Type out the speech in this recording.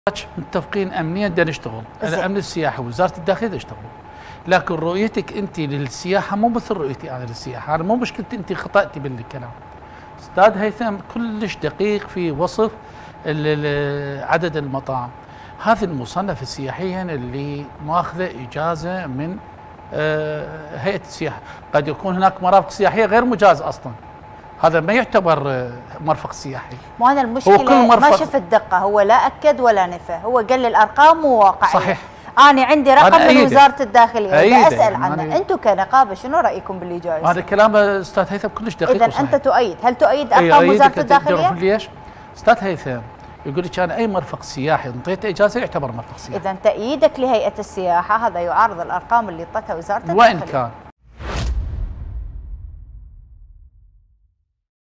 متفقين امنيا بدنا نشتغل، الامن السياحي ووزاره الداخليه يشتغلوا، لكن رؤيتك انت للسياحه مو مثل رؤيتي انا للسياحه، انا مو مشكلتي انت خطأتي بالكلام. استاذ هيثم كلش دقيق في وصف عدد المطاعم، هذه المصنف السياحيا اللي ماخذه اجازه من هيئه السياحه، قد يكون هناك مرافق سياحيه غير مجاز اصلا. هذا ما يعتبر مرفق سياحي. مو انا المشكله ما شفت دقه، هو لا اكد ولا نفى، هو قال لي الارقام مو واقعيه. صحيح. انا عندي رقم من وزاره الداخليه، بدي اسال عنه، انتم كنقابه شنو رايكم باللي جاي؟ هذا كلام استاذ هيثم كلش دقيق. اذا انت تؤيد، هل تؤيد ارقام وزاره الداخليه؟ ليش؟ استاذ هيثم يقول لك انا اي مرفق سياحي انطيته اجازه يعتبر مرفق سياحي. اذا تأييدك لهيئه السياحه هذا يعارض الارقام اللي اعطتها وزاره الداخليه. وان كان